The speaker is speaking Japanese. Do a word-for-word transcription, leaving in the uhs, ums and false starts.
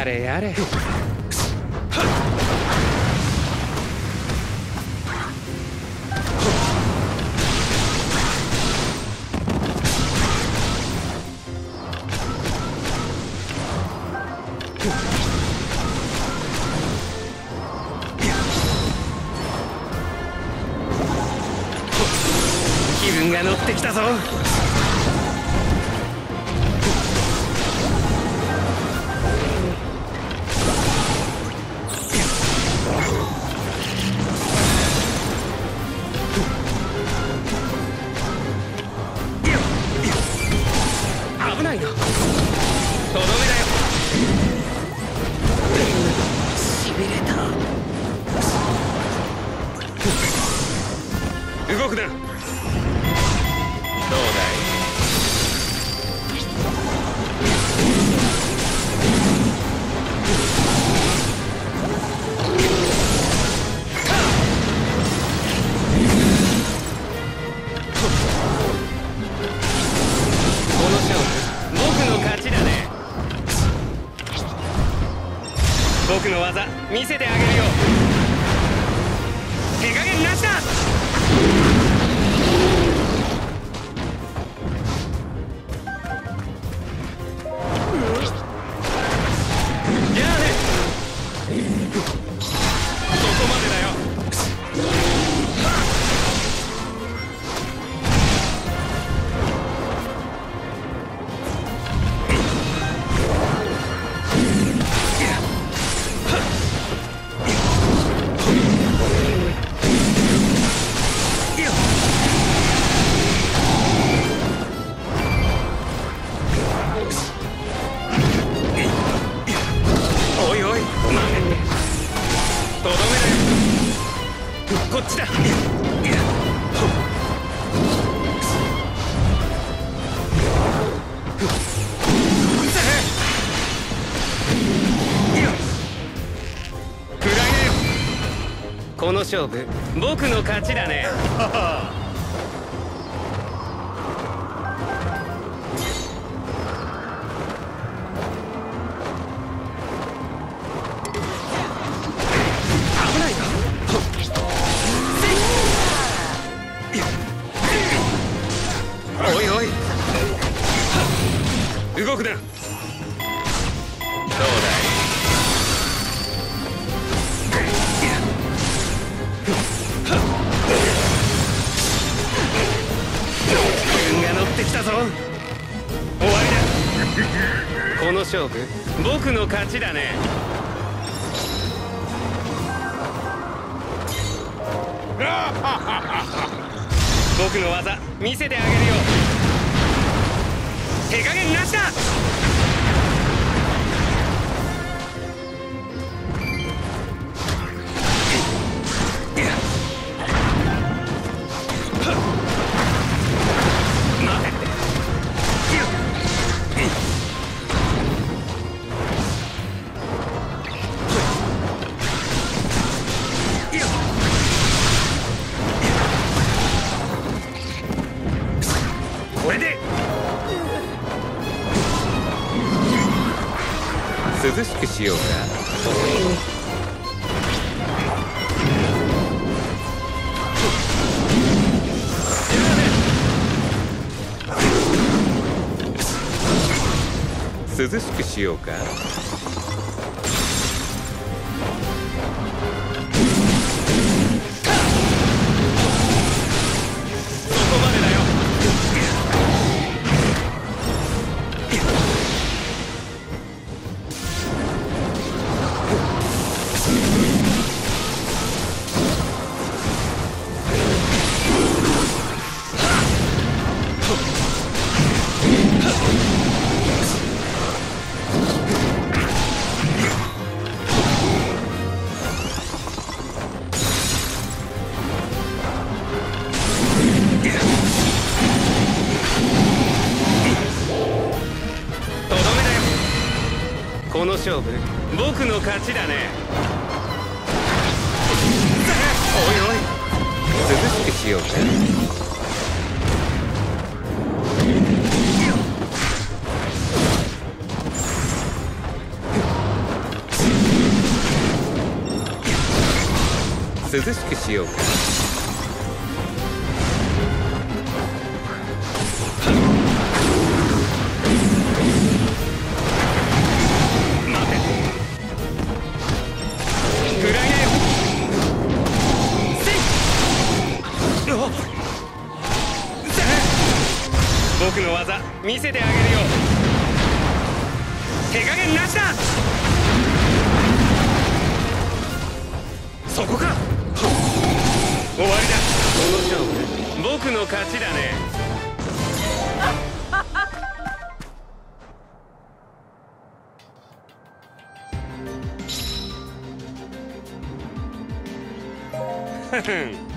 やれやれ。気分が乗ってきたぞ。危ないな。とどめだよ。しびれた。動くな。どうだい。この勝負僕の勝ちだね。僕の技見せてあげるよ。手加減なしだ。おいおい、待て。とどめだよ。こっちだ。この勝負僕の勝ちだね。危ないな。おいおい、動くな。どうだい。できたぞ。終わりだ。この勝負僕の勝ちだね。僕の技見せてあげるよ。手加減なしだ。これで涼しくしようか。涼しくしようか。そこまでだよ。この勝負僕の勝ちだね。おいおい、涼しくしようか。 涼しくしようか。待て、食らいなよ。せいっ、僕の技見せてあげるよ。手加減なしだ。そこか。終わりだ。この勝負僕の勝ちだね。ふふん